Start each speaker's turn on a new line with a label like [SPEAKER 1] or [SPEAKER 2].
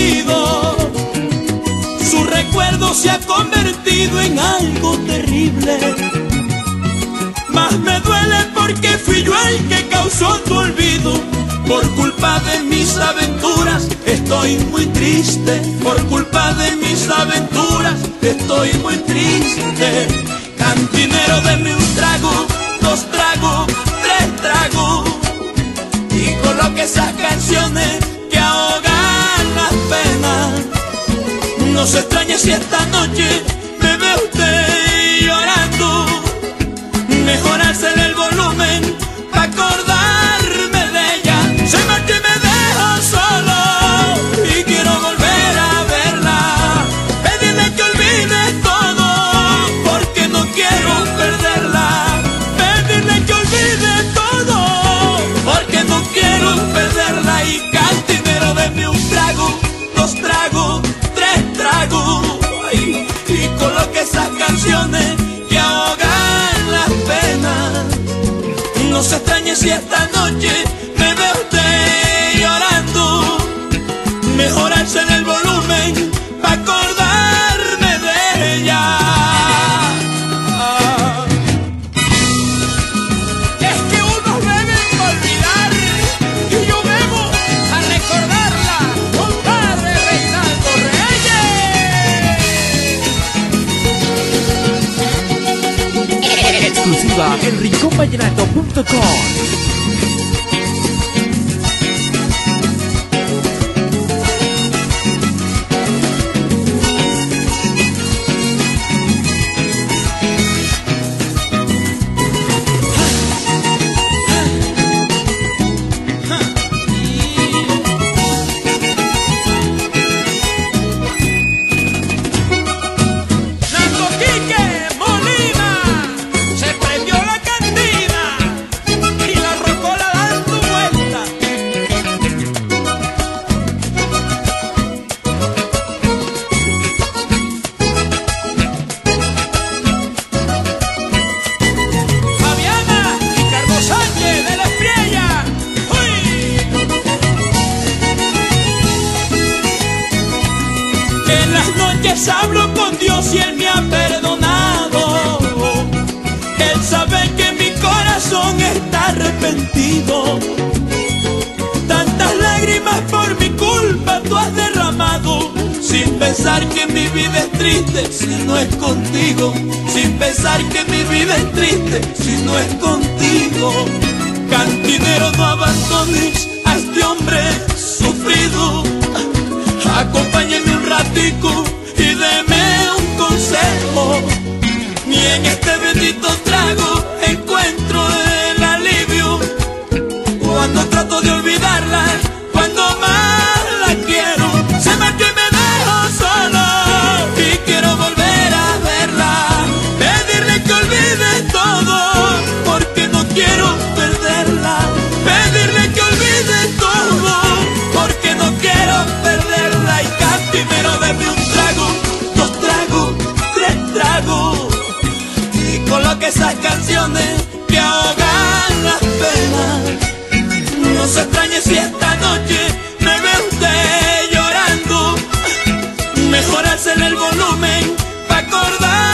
[SPEAKER 1] olvido. Su recuerdo se ha convertido en algo terrible. Más me duele porque fui yo el que causó tu olvido. Por culpa de mis aventuras estoy muy triste. Por culpa de mis aventuras estoy muy triste. Cantinero, deme un trago, dos tragos, tres tragos, y coloque esas canciones que ahogan las penas. No se extrañe si esta noche me ve usted llorando. Mejor hacer el volumen pa' acordarme de ella. Se marcha y me dejo solo y quiero volver a verla. Pedirle que olvide todo porque no quiero perderla. Pedirle que olvide todo porque no quiero perderla. Y cantinero, deme un trago, dos tragos, tres tragos, y coloque esas canciones que ahogan las penas. No se extrañe si esta noche me ve usted llorando. Mejor alcen el volumen pa' acordarme de ella. Es que unos beben pa' olvidar y yo bebo a recordarla. Compadre Reinaldo Reyes.
[SPEAKER 2] Exclusiva en rinconvallenato.com.
[SPEAKER 1] En las noches hablo con Dios y Él me ha perdonado. Él sabe que mi corazón está arrepentido. Tantas lágrimas por mi culpa tú has derramado, sin pensar que mi vida es triste si no es contigo. Sin pensar que mi vida es triste si no es contigo. Cantinero, no abandones a este hombre sufrido. Acompáñeme un ratico y deme un consejo. Ni en este bendito trago encuentro el alivio. Cuando trato de olvidarla, cuando más la quiero, se marcha y me dejo solo y quiero volver a verla. Pedirle que olvide todo porque no quiero perderla. Pedirle que olvide todo porque no quiero perderla. Y cantinero, deme un trago, dos tragos, tres tragos, y coloque esas canciones que ahogan las penas. No se extrañe si esta noche me ve usted llorando. Mejor alcen el volumen pa' acordar